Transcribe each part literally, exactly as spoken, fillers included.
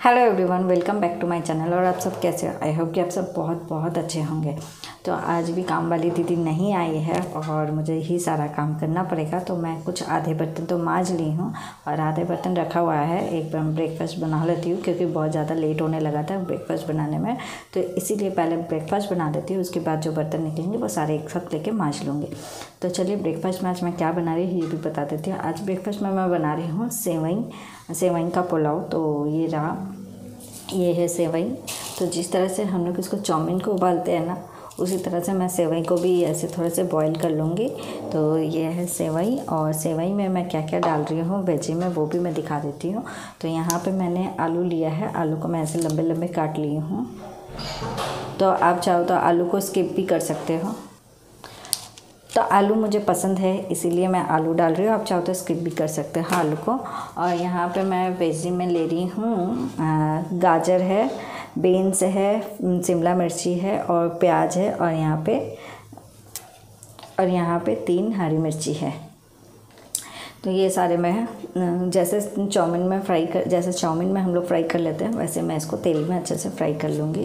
Hello everyone, welcome back to my channel. और आप सब कैसे हो? आई होप कि आप सब बहुत बहुत अच्छे होंगे। तो आज भी काम वाली दीदी नहीं आई है और मुझे ही सारा काम करना पड़ेगा। तो मैं कुछ आधे बर्तन तो मांज ली हूँ और आधे बर्तन रखा हुआ है। एक बार ब्रेकफास्ट बना लेती हूँ क्योंकि बहुत ज़्यादा लेट होने लगा था ब्रेकफास्ट बनाने में, तो इसीलिए पहले ब्रेकफास्ट बना देती हूँ। उसके बाद जो बर्तन निकलेंगे वो सारे एक साथ लेके मांज लूँगी। तो चलिए ब्रेकफास्ट में आज मैं क्या बना रही हूँ ये भी बता देती हूँ। आज ब्रेकफास्ट में मैं बना रही हूँ सेवई सेवई का पुलाव। तो ये रहा, ये है सेवई। तो जिस तरह से हम लोग इसको चाउमीन को उबालते हैं ना, उसी तरह से मैं सेवई को भी ऐसे थोड़े से बॉईल कर लूँगी। तो ये है सेवई, और सेवई में मैं क्या क्या डाल रही हूँ वेजी में वो भी मैं दिखा देती हूँ। तो यहाँ पे मैंने आलू लिया है, आलू को मैं ऐसे लंबे लंबे काट ली हूँ। तो आप चाहो तो आलू को स्किप भी कर सकते हो। तो आलू मुझे पसंद है इसीलिए मैं आलू डाल रही हूँ, आप चाहो तो स्किप भी कर सकते हो आलू को। और यहाँ पे मैं वेजी में ले रही हूँ गाजर है, बीन्स है, शिमला मिर्ची है और प्याज है, और यहाँ पे और यहाँ पे तीन हरी मिर्ची है। तो ये सारे मैं जैसे चाउमीन में फ्राई कर जैसे चाउमीन में हम लोग फ्राई कर लेते हैं वैसे मैं इसको तेल में अच्छे से फ्राई कर लूँगी।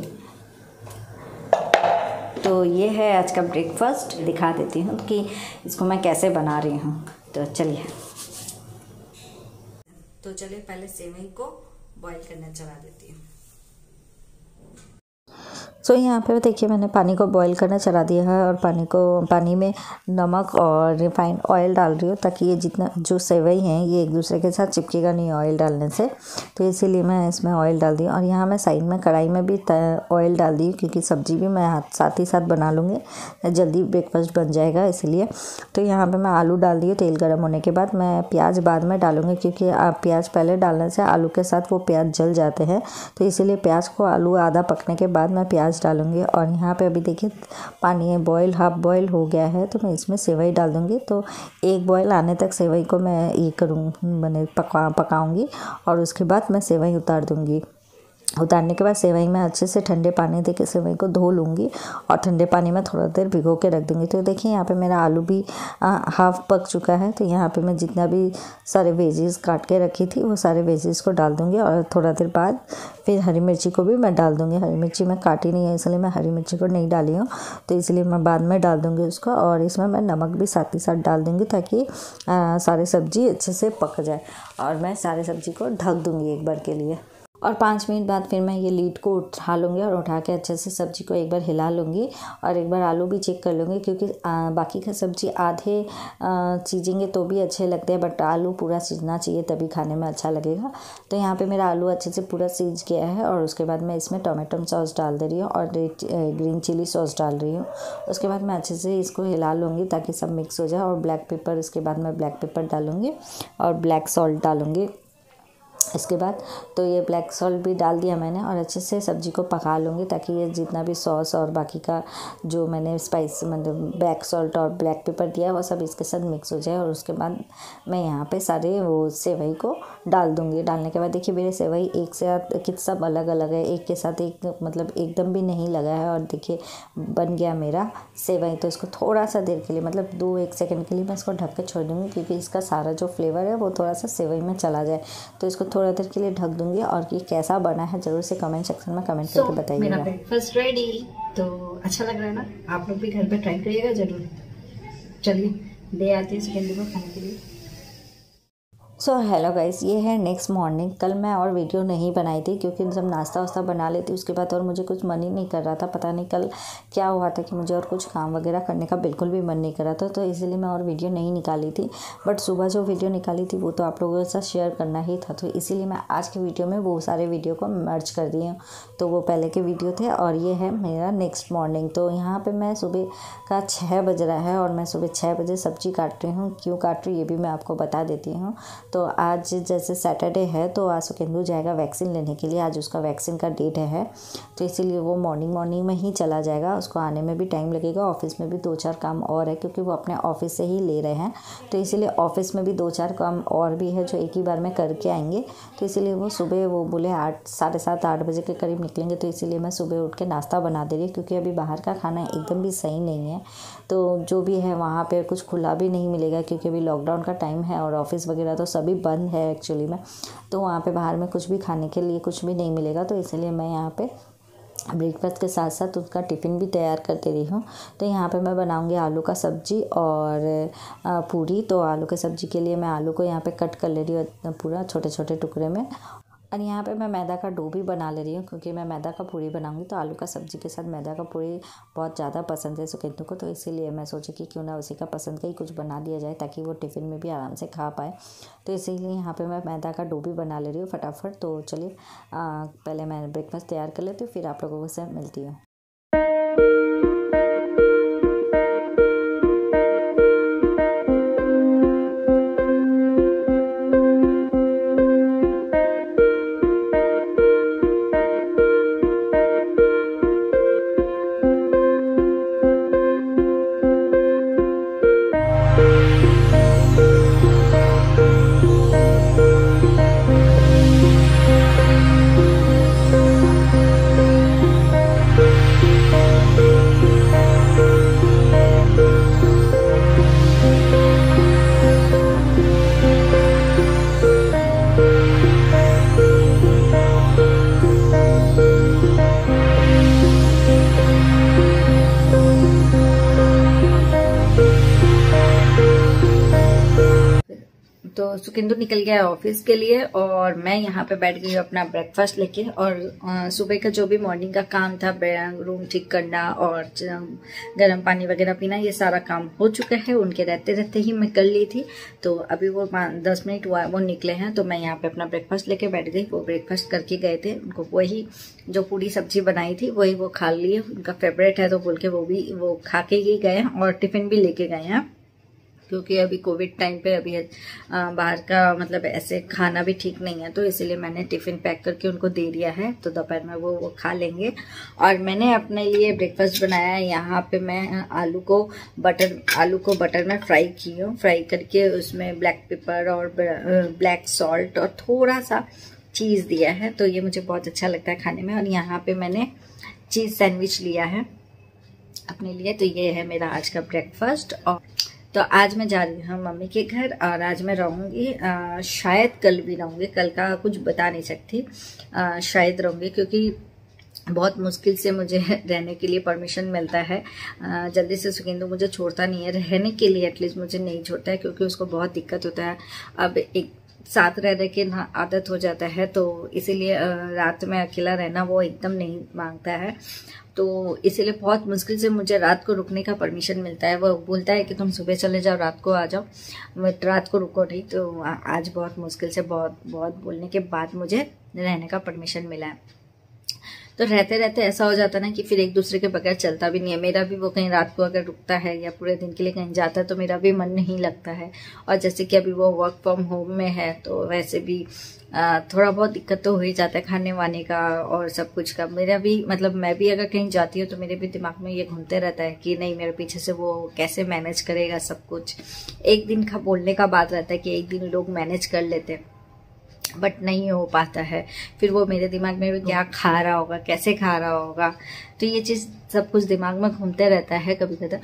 तो ये है आज का ब्रेकफास्ट, दिखा देती हूँ कि इसको मैं कैसे बना रही हूँ। तो चलिए तो चलिए पहले सेवई को बॉईल करने चला देती हूँ। सो so, यहाँ पे देखिए मैंने पानी को बॉईल करना चला दिया है और पानी को पानी में नमक और रिफाइंड ऑयल डाल रही हूँ ताकि ये जितना जो सेवई हैं ये एक दूसरे के साथ चिपकेगा नहीं ऑयल डालने से। तो इसीलिए मैं इसमें ऑयल डाल दी। और यहाँ मैं साइड में कढ़ाई में भी ऑयल डाल दी क्योंकि सब्ज़ी भी मैं हाथ साथ ही साथ बना लूँगी, जल्दी ब्रेकफास्ट बन जाएगा इसलिए। तो यहाँ पर मैं आलू डाल दी। तेल गर्म होने के बाद मैं प्याज बाद में डालूँगी क्योंकि प्याज पहले डालने से आलू के साथ वो प्याज जल जाते हैं। तो इसीलिए प्याज को आलू आधा पकने के बाद मैं प्याज डालूंगी। और यहाँ पे अभी देखिए पानी है बॉईल, हाफ बॉईल हो गया है, तो मैं इसमें सेवई डाल दूँगी। तो एक बॉईल आने तक सेवई को मैं ये करूँ मैंने पका पकाऊँगी और उसके बाद मैं सेवई उतार दूँगी। उतारने के बाद सेवई में अच्छे से ठंडे पानी दे के सेवई को धो लूँगी और ठंडे पानी में थोड़ा देर भिगो के रख दूँगी। तो देखिए यहाँ पे मेरा आलू भी आ, हाफ पक चुका है। तो यहाँ पे मैं जितना भी सारे वेजीज काट के रखी थी वो सारे वेजीज को डाल दूँगी और थोड़ा देर बाद फिर हरी मिर्ची को भी मैं डाल दूँगी। हरी मिर्ची मैं काटी नहीं है इसलिए मैं हरी मिर्ची को नहीं डाली हूँ, तो इसलिए मैं बाद में डाल दूँगी उसको। और इसमें मैं नमक भी साथ ही साथ डाल दूँगी ताकि आ, सारी सब्ज़ी अच्छे से पक जाए। और मैं सारे सब्ज़ी को ढक दूँगी एक बार के लिए। और पाँच मिनट बाद फिर मैं ये लीड को उठा लूँगी और उठा के अच्छे से सब्ज़ी को एक बार हिला लूँगी और एक बार आलू भी चेक कर लूँगी क्योंकि आ, बाकी का सब्ज़ी आधे सीजेंगे तो भी अच्छे लगते हैं, बट आलू पूरा सीजना चाहिए तभी खाने में अच्छा लगेगा। तो यहाँ पे मेरा आलू अच्छे से पूरा सीज गया है और उसके बाद मैं इसमें टोमेटो सॉस डाल दे रही हूँ और ग्रीन चिली सॉस डाल रही हूँ। उसके बाद मैं अच्छे से इसको हिला लूँगी ताकि सब मिक्स हो जाए। और ब्लैक पेपर, इसके बाद मैं ब्लैक पेपर डालूँगी और ब्लैक सॉल्ट डालूँगी इसके बाद। तो ये ब्लैक सॉल्ट भी डाल दिया मैंने और अच्छे से सब्ज़ी को पका लूँगी ताकि ये जितना भी सॉस और बाकी का जो मैंने स्पाइस मतलब ब्लैक सॉल्ट और ब्लैक पेपर दिया वो सब इसके साथ मिक्स हो जाए। और उसके बाद मैं यहाँ पे सारे वो सेवई को डाल दूँगी। डालने के बाद देखिए मेरे सेवई एक से कित सब अलग अलग है, एक के साथ एक मतलब एकदम भी नहीं लगा है। और देखिए बन गया मेरा सेवई। तो इसको थोड़ा सा देर के लिए मतलब दो एक सेकेंड के लिए मैं इसको ढक के छोड़ दूँगी क्योंकि इसका सारा जो फ्लेवर है वो थोड़ा सा सेवई में चला जाए। तो इसको थोड़ा देर के लिए ढक दूंगी। और ये कैसा बना है जरूर से कमेंट सेक्शन में कमेंट करके so, बताइएगा। मेरा ब्रेकफास्ट रेडी। तो अच्छा लग रहा है ना? आप लोग भी घर पे ट्राई करिएगा जरूर। चलिए दे आती है सेकेंड को खाने के लिए। सो हेलो गाइस, ये है नेक्स्ट मॉर्निंग। कल मैं और वीडियो नहीं बनाई थी क्योंकि जब नाश्ता वास्ता बना लेती उसके बाद और मुझे कुछ मन ही नहीं कर रहा था। पता नहीं कल क्या हुआ था कि मुझे और कुछ काम वगैरह करने का बिल्कुल भी मन नहीं कर रहा था, तो इसीलिए मैं और वीडियो नहीं निकाली थी। बट सुबह जो वीडियो निकाली थी वो तो आप लोगों के साथ शेयर करना ही था, तो इसीलिए मैं आज के वीडियो में वो सारे वीडियो को मर्ज कर दी हूँ। तो वो पहले के वीडियो थे और ये है मेरा नेक्स्ट मॉर्निंग। तो यहाँ पर मैं सुबह का छः बज रहा है और मैं सुबह छः बजे सब्ज़ी काट रही हूँ। क्यों काट रही हूँ ये भी मैं आपको बता देती हूँ। तो आज जैसे सैटरडे है तो आज सुकेंदु जाएगा वैक्सीन लेने के लिए, आज उसका वैक्सीन का डेट है। तो इसीलिए वो मॉर्निंग मॉर्निंग में ही चला जाएगा, उसको आने में भी टाइम लगेगा। ऑफिस में भी दो चार काम और है क्योंकि वो अपने ऑफिस से ही ले रहे हैं, तो इसीलिए ऑफिस में भी दो चार काम और भी है जो एक ही बार में करके आएंगे। तो इसीलिए वो सुबह वो बोले आठ साढ़े सात आठ बजे के करीब निकलेंगे। तो इसीलिए मैं सुबह उठ के नाश्ता बना दे रही हूँ क्योंकि अभी बाहर का खाना एकदम भी सही नहीं है। तो जो भी है वहाँ पर कुछ खुला भी नहीं मिलेगा क्योंकि अभी लॉकडाउन का टाइम है और ऑफिस वगैरह तो सभी बंद है एक्चुअली में, तो वहाँ पे बाहर में कुछ भी खाने के लिए कुछ भी नहीं मिलेगा, तो इसलिए मैं यहाँ पे ब्रेकफास्ट के साथ साथ उसका टिफ़िन भी तैयार कर दे रही हूँ। तो यहाँ पे मैं बनाऊँगी आलू का सब्जी और पूरी। तो आलू के सब्जी के लिए मैं आलू को यहाँ पे कट कर ले रही हूँ पूरा छोटे छोटे टुकड़े में, और यहाँ पे मैं मैदा का डो भी बना ले रही हूँ, क्योंकि मैं मैदा का पूरी बनाऊँगी। तो आलू का सब्जी के साथ मैदा का पूरी बहुत ज़्यादा पसंद है सुकेंदु को, तो इसीलिए मैं सोची कि क्यों ना उसी का पसंद का ही कुछ बना दिया जाए ताकि वो टिफ़िन में भी आराम से खा पाए। तो इसीलिए यहाँ पे मैं मैदा का डो भी बना ले रही हूँ फटाफट। तो चलिए पहले मैं ब्रेकफास्ट तैयार कर लेती हूँ, फिर आप लोगों से मिलती हूँ। तो सुकेंदु निकल गया ऑफिस के लिए और मैं यहाँ पे बैठ गई हूँ अपना ब्रेकफास्ट लेके। और सुबह का जो भी मॉर्निंग का काम था, रूम ठीक करना और गर्म पानी वगैरह पीना, ये सारा काम हो चुका है। उनके रहते रहते ही मैं कर ली थी। तो अभी वो दस मिनट हुआ वो निकले हैं, तो मैं यहाँ पे अपना ब्रेकफास्ट लेके बैठ गई। वो ब्रेकफास्ट करके गए थे, उनको वही जो पूरी सब्जी बनाई थी वही वो खा लिए, उनका फेवरेट है तो बोल के वो भी वो खा के ही गए हैं और टिफिन भी लेके गए हैं। क्योंकि अभी कोविड टाइम पे अभी बाहर का मतलब ऐसे खाना भी ठीक नहीं है, तो इसीलिए मैंने टिफ़िन पैक करके उनको दे दिया है। तो दोपहर में वो वो खा लेंगे। और मैंने अपने लिए ब्रेकफास्ट बनाया है। यहाँ पे मैं आलू को बटर आलू को बटर में फ्राई की हूँ। फ्राई करके उसमें ब्लैक पेपर और ब्लैक सॉल्ट और थोड़ा सा चीज़ दिया है, तो ये मुझे बहुत अच्छा लगता है खाने में। और यहाँ पे मैंने चीज़ सैंडविच लिया है अपने लिए। तो ये है मेरा आज का ब्रेकफास्ट। और तो आज मैं जा रही हूँ मम्मी के घर और आज मैं रहूँगी, शायद कल भी रहूँगी, कल का कुछ बता नहीं सकती, आ, शायद रहूँगी क्योंकि बहुत मुश्किल से मुझे रहने के लिए परमिशन मिलता है। आ, जल्दी से सुकेंदु मुझे छोड़ता नहीं है रहने के लिए, एटलीस्ट मुझे नहीं छोड़ता है क्योंकि उसको बहुत दिक्कत होता है। अब एक साथ रह रह के ना आदत हो जाता है, तो इसीलिए रात में अकेला रहना वो एकदम नहीं मांगता है। तो इसीलिए बहुत मुश्किल से मुझे रात को रुकने का परमिशन मिलता है। वो बोलता है कि तुम सुबह चले जाओ, रात को आ जाओ, बट रात को रुको नहीं। तो आज बहुत मुश्किल से बहुत बहुत बोलने के बाद मुझे रहने का परमिशन मिला है। तो रहते रहते ऐसा हो जाता है ना कि फिर एक दूसरे के बगैर चलता भी नहीं है। मेरा भी वो कहीं रात को अगर रुकता है या पूरे दिन के लिए कहीं जाता है तो मेरा भी मन नहीं लगता है। और जैसे कि अभी वो वर्क फ्रॉम होम में है, तो वैसे भी आ, थोड़ा बहुत दिक्कत तो हो ही जाता है खाने वाने का और सब कुछ का। मेरा भी मतलब मैं भी अगर कहीं जाती हूँ तो मेरे भी दिमाग में ये घूमते रहता है कि नहीं, मेरे पीछे से वो कैसे मैनेज करेगा सब कुछ। एक दिन का बोलने का बात रहता है कि एक दिन लोग मैनेज कर लेते हैं, बट नहीं हो पाता है। फिर वो मेरे दिमाग में भी क्या खा रहा होगा, कैसे खा रहा होगा, तो ये चीज़ सब कुछ दिमाग में घूमते रहता है कभी कभी।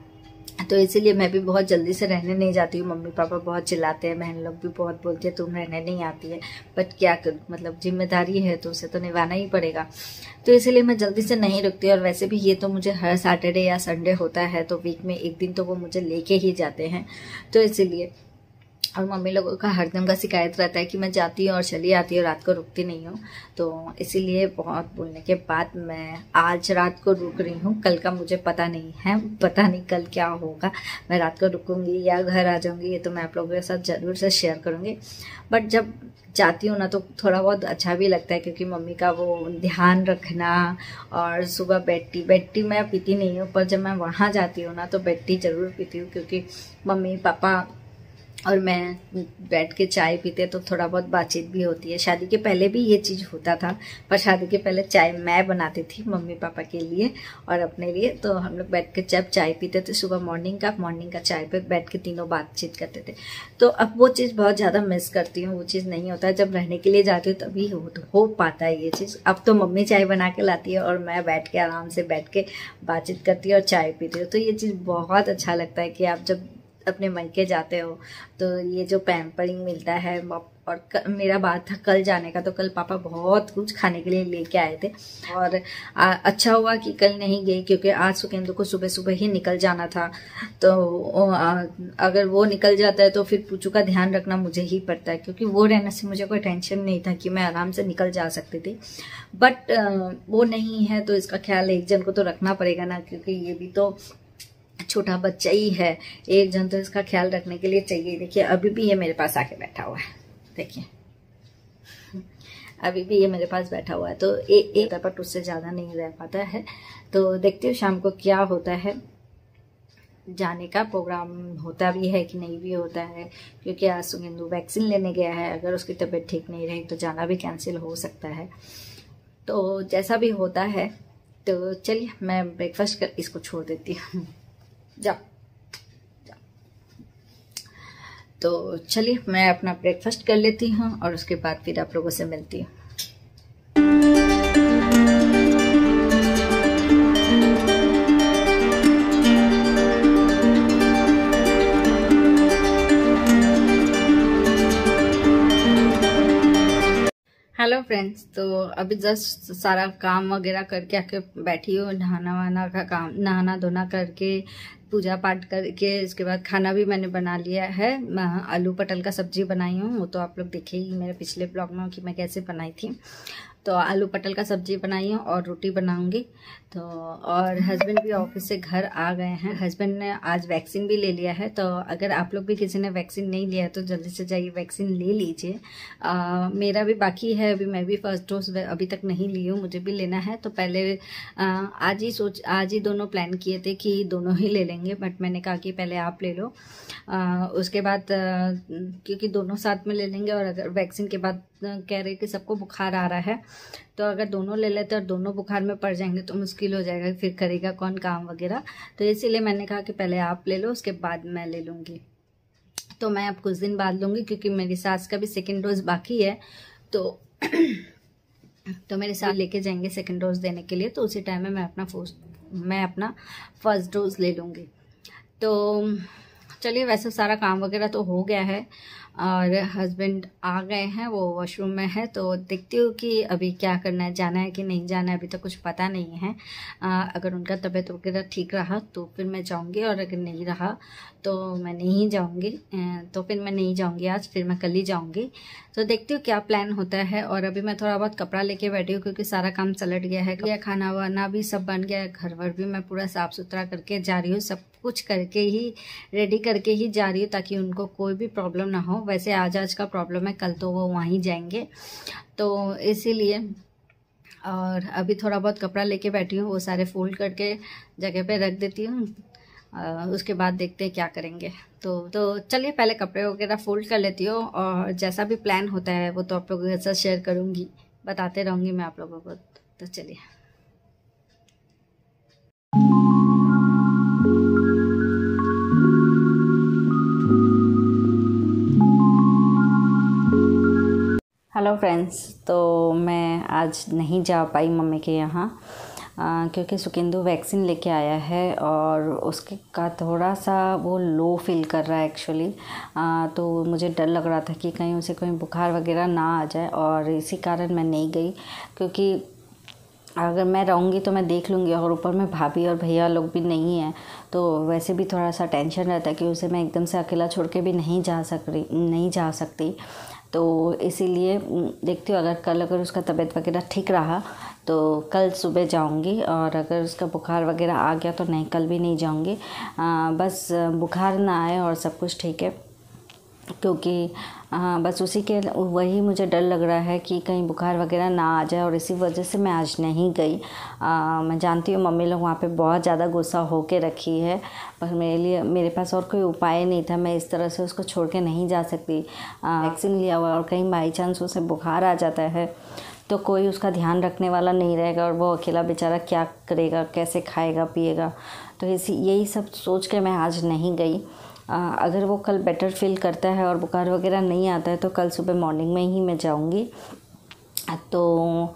तो इसीलिए मैं भी बहुत जल्दी से रहने नहीं जाती हूँ। मम्मी पापा बहुत चिल्लाते हैं, बहन लोग भी बहुत बोलती है तुम रहने नहीं आती है, बट क्या करूँ, मतलब जिम्मेदारी है तो उसे तो निभाना ही पड़ेगा। तो इसीलिए मैं जल्दी से नहीं रुकती। और वैसे भी ये तो मुझे हर सैटरडे या संडे होता है, तो वीक में एक दिन तो वो मुझे लेके ही जाते हैं। तो इसीलिए और मम्मी लोगों का हरदम का शिकायत रहता है कि मैं जाती हूँ और चली आती हूँ, रात को रुकती नहीं हूँ। तो इसीलिए बहुत बोलने के बाद मैं आज रात को रुक रही हूँ। कल का मुझे पता नहीं है, पता नहीं कल क्या होगा, मैं रात को रुकूंगी या घर आ जाऊंगी, ये तो मैं आप लोगों के साथ ज़रूर से शेयर करूँगी। बट जब जाती हूँ ना तो थोड़ा बहुत अच्छा भी लगता है, क्योंकि मम्मी का वो ध्यान रखना। और सुबह बेड टी बेड टी मैं पीती नहीं हूँ, पर जब मैं वहाँ जाती हूँ ना तो बेड टी ज़रूर पीती हूँ, क्योंकि मम्मी पापा और मैं बैठ के चाय पीते तो थोड़ा बहुत बातचीत भी होती है। शादी के पहले भी ये चीज़ होता था, पर शादी के पहले चाय मैं बनाती थी मम्मी पापा के लिए और अपने लिए। तो हम लोग बैठ के जब चाय पीते थे सुबह मॉर्निंग का मॉर्निंग का चाय पे बैठ के तीनों बातचीत करते थे। तो अब वो चीज़ बहुत ज़्यादा मिस करती हूँ। वो चीज़ नहीं होता है, जब रहने के लिए जाती हूँ तभी हो, तो हो पाता है ये चीज़। अब तो मम्मी चाय बना के लाती है और मैं बैठ के आराम से बैठ के बातचीत करती हूँ और चाय पीती हूँ। तो ये चीज़ बहुत अच्छा लगता है कि आप जब अपने मन के जाते हो। तो ये जो पैम्परिंग मिलता है, और क, मेरा बात था कल जाने का, तो कल पापा बहुत कुछ खाने के लिए लेके आए थे और आ, अच्छा हुआ कि कल नहीं गई, क्योंकि आज सुकेंदु को सुबह सुबह ही निकल जाना था। तो आ, अगर वो निकल जाता है तो फिर पूछू का ध्यान रखना मुझे ही पड़ता है, क्योंकि वो रहने से मुझे कोई टेंशन नहीं था कि मैं आराम से निकल जा सकती थी। बट वो नहीं है तो इसका ख्याल एक जन को तो रखना पड़ेगा ना, क्योंकि ये भी तो छोटा बच्चा ही है, एक जन तो इसका ख्याल रखने के लिए चाहिए। देखिए अभी भी ये मेरे पास आके बैठा हुआ है, देखिए अभी भी ये मेरे पास बैठा हुआ है। तो एक एक बट उससे ज़्यादा नहीं रह पाता है। तो देखती हूँ शाम को क्या होता है, जाने का प्रोग्राम होता भी है कि नहीं भी होता है, क्योंकि आज सुकेंदु वैक्सीन लेने गया है। अगर उसकी तबीयत ठीक नहीं रही तो जाना भी कैंसिल हो सकता है। तो जैसा भी होता है, तो चलिए मैं ब्रेकफास्ट कर इसको छोड़ देती हूँ। जाओ जाओ। तो चलिए मैं अपना ब्रेकफास्ट कर लेती हूँ और उसके बाद फिर आप लोगों से मिलती हूँ। हेलो फ्रेंड्स, तो अभी जस्ट सारा काम वगैरह करके आके बैठी हूँ। नहाना वाना का काम, नहाना धोना करके, पूजा पाठ करके, इसके बाद खाना भी मैंने बना लिया है। आलू पटल का सब्जी बनाई हूँ, वो तो आप लोग देखे ही मेरे पिछले ब्लॉग में कि मैं कैसे बनाई थी। तो आलू पटल का सब्जी बनाई हूँ और रोटी बनाऊंगी। तो और हस्बैंड भी ऑफिस से घर आ गए हैं। हस्बैंड ने आज वैक्सीन भी ले लिया है। तो अगर आप लोग भी किसी ने वैक्सीन नहीं लिया है तो जल्दी से जाइए वैक्सीन ले लीजिए। मेरा भी बाकी है, अभी मैं भी फर्स्ट डोज अभी तक नहीं ली हूँ, मुझे भी लेना है। तो पहले आ, आज ही सोच आज ही दोनों प्लान किए थे कि दोनों ही ले लेंगे, बट मैंने कहा कि पहले आप ले लो, आ, उसके बाद आ, क्योंकि दोनों साथ में ले लेंगे। और अगर वैक्सीन के बाद कह रहे कि सबको बुखार आ रहा है, तो अगर दोनों ले लेते और दोनों बुखार में पड़ जाएंगे तो मुश्किल हो जाएगा, फिर करेगा कौन काम वगैरह। तो इसीलिए मैंने कहा कि पहले आप ले लो, उसके बाद मैं ले लूँगी। तो मैं अब कुछ दिन बाद लूँगी, क्योंकि मेरी सास का भी सेकेंड डोज बाकी है। तो तो मेरे साथ लेके जाएंगे सेकेंड डोज देने के लिए, तो उसी टाइम में मैं अपना फर्स्ट मैं अपना फर्स्ट डोज ले लूँगी। तो चलिए, वैसे सारा काम वगैरह तो हो गया है और हस्बैंड आ गए हैं, वो वॉशरूम में है। तो देखती हूँ कि अभी क्या करना है, जाना है कि नहीं जाना है, अभी तक कुछ पता नहीं है। आ, अगर उनका तबीयत वगैरह ठीक रहा तो फिर मैं जाऊँगी, और अगर नहीं रहा तो मैं नहीं जाऊँगी। तो फिर मैं नहीं जाऊँगी आज, फिर मैं कल ही जाऊँगी। तो देखती हूँ क्या प्लान होता है। और अभी मैं थोड़ा बहुत कपड़ा लेके बैठी हूँ, क्योंकि सारा काम चलट गया है। खाना वाना भी सब बन गया है, घर वर भी मैं पूरा साफ़ सुथरा करके जा रही हूँ, सब कुछ करके ही रेडी करके ही जा रही हूँ, ताकि उनको कोई भी प्रॉब्लम ना हो। वैसे आज आज का प्रॉब्लम है, कल तो वो वहीं जाएंगे, तो इसीलिए। और अभी थोड़ा बहुत कपड़ा लेके बैठी हूँ, वो सारे फोल्ड करके जगह पे रख देती हूँ, उसके बाद देखते हैं क्या करेंगे। तो तो चलिए पहले कपड़े वगैरह फोल्ड कर लेती हूँ, और जैसा भी प्लान होता है वो तो आप लोगों के साथ शेयर करूँगी, बताते रहूँगी मैं आप लोगों को। तो चलिए। हेलो फ्रेंड्स, तो मैं आज नहीं जा पाई मम्मी के यहाँ, क्योंकि सुकेंदु वैक्सीन लेके आया है और उसके का थोड़ा सा वो लो फील कर रहा है एक्चुअली। तो मुझे डर लग रहा था कि कहीं उसे कोई बुखार वगैरह ना आ जाए, और इसी कारण मैं नहीं गई। क्योंकि अगर मैं रहूँगी तो मैं देख लूँगी, और ऊपर में भाभी और भैया लोग भी नहीं हैं, तो वैसे भी थोड़ा सा टेंशन रहता है कि उसे मैं एकदम से अकेला छोड़ के भी नहीं जा सक रही नहीं जा सकती। तो इसीलिए देखती हूँ, अगर कल अगर उसका तबीयत वगैरह ठीक रहा तो कल सुबह जाऊँगी, और अगर उसका बुखार वगैरह आ गया तो नहीं, कल भी नहीं जाऊँगी। बस बुखार ना आए और सब कुछ ठीक है, क्योंकि आ, बस उसी के वही मुझे डर लग रहा है कि कहीं बुखार वगैरह ना आ जाए, और इसी वजह से मैं आज नहीं गई। आ, मैं जानती हूँ मम्मी लोग वहाँ पे बहुत ज़्यादा गुस्सा होके रखी है, पर मेरे लिए मेरे पास और कोई उपाय नहीं था। मैं इस तरह से उसको छोड़ के नहीं जा सकती। वैक्सीन लिया हुआ और कहीं बाई चांस उसे बुखार आ जाता है तो कोई उसका ध्यान रखने वाला नहीं रहेगा, और वो अकेला बेचारा क्या करेगा, कैसे खाएगा पिएगा। तो इसी यही सब सोच के मैं आज नहीं गई। आ, अगर वो कल बेटर फील करता है और बुखार वगैरह नहीं आता है तो कल सुबह मॉर्निंग में ही मैं जाऊंगी। तो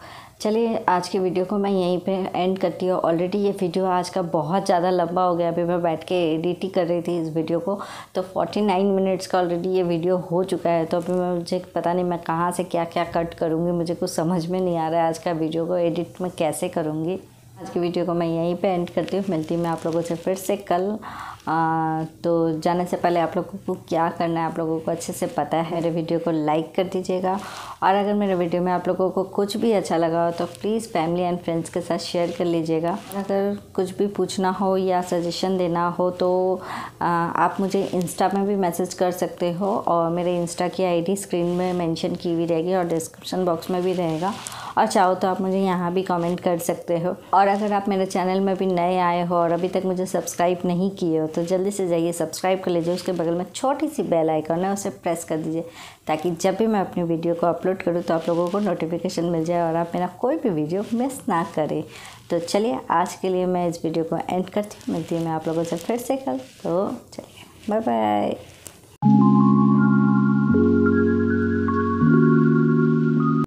चलिए आज की वीडियो को मैं यहीं पे एंड करती हूँ। ऑलरेडी ये वीडियो आज का बहुत ज़्यादा लंबा हो गया। अभी मैं बैठ के एडिट ही कर रही थी इस वीडियो को, तो उनचास मिनट्स का ऑलरेडी ये वीडियो हो चुका है। तो अभी मैं मुझे पता नहीं मैं कहाँ से क्या क्या कट करूँगी, मुझे कुछ समझ में नहीं आ रहा है आज का वीडियो को एडिट मैं कैसे करूँगी। आज की वीडियो को मैं यहीं पे एंड करती हूँ। मिलती हूँ मैं आप लोगों से फिर से कल। आ, तो जाने से पहले आप लोगों को क्या करना है आप लोगों को अच्छे से पता है। मेरे वीडियो को लाइक कर दीजिएगा, और अगर मेरे वीडियो में आप लोगों को कुछ भी अच्छा लगा हो तो प्लीज़ फैमिली एंड फ्रेंड्स के साथ शेयर कर लीजिएगा। अगर कुछ भी पूछना हो या सजेशन देना हो तो आ, आप मुझे इंस्टा में भी मैसेज कर सकते हो, और मेरे इंस्टा की आईडी स्क्रीन में मेंशन की हुई रहेगी और डिस्क्रिप्शन बॉक्स में भी रहेगा, और चाहो तो आप मुझे यहाँ भी कमेंट कर सकते हो। और अगर आप मेरे चैनल में भी नए आए हो और अभी तक मुझे सब्सक्राइब नहीं किए हो तो जल्दी से जाइए सब्सक्राइब कर लीजिए। उसके बगल में छोटी सी बेल आइकन है, उसे प्रेस कर दीजिए, ताकि जब भी मैं अपनी वीडियो को अपलोड करूँ तो आप लोगों को नोटिफिकेशन मिल जाए और आप मेरा कोई भी वीडियो मिस ना करें। तो चलिए आज के लिए मैं इस वीडियो को एंड करती हूँ। मिलती हूँ मैं आप लोगों से फिर से कल। तो चलिए बाय बाय।